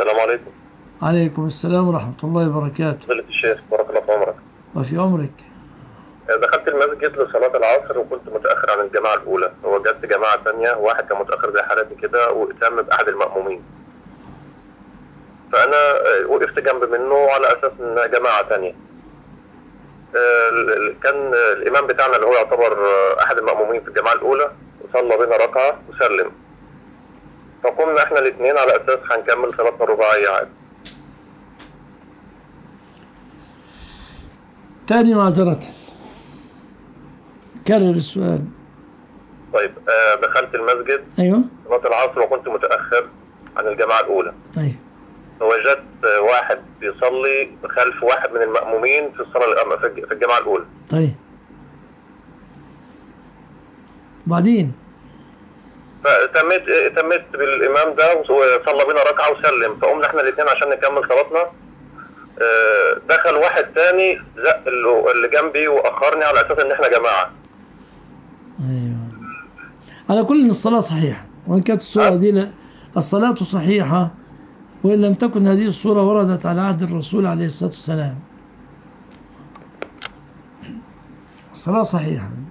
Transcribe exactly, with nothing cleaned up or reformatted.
السلام عليكم. عليكم السلام ورحمة الله وبركاته. فضيلة الشيخ بارك الله في عمرك. وفي عمرك. دخلت المسجد لصلاة العصر وكنت متأخر عن الجماعة الأولى، ووجدت جماعة ثانية واحد كان متأخر زي حالتي كده واتم بأحد المأمومين. فأنا وقفت جنب منه على أساس إن جماعة ثانية. كان الإمام بتاعنا اللي هو يعتبر أحد المأمومين في الجماعة الأولى وصلى بنا ركعة وسلم. فقمنا إحنا الاثنين على أساس هنكمل صلاتنا الرباعية عادي. تاني معذرة، كرر السؤال. طيب آه دخلت المسجد. أيوه. صلاة العصر وكنت متأخر عن الجماعة الأولى. طيب. فوجدت واحد بيصلي خلف واحد من المأمومين في الصلاة في الجماعة الأولى. طيب. بعدين؟ فتميت تميت بالإمام ده وصلى بينا ركعة وسلم، فقمنا احنا الاثنين عشان نكمل صلاتنا. دخل واحد تاني زق اللي جنبي وأخرني على أساس إن احنا جماعة. أيوه. على كل إن الصلاة صحيحة، وإن كانت الصورة أه؟ دي لا، الصلاة صحيحة وإن لم تكن هذه الصورة وردت على عهد الرسول عليه الصلاة والسلام. الصلاة صحيحة.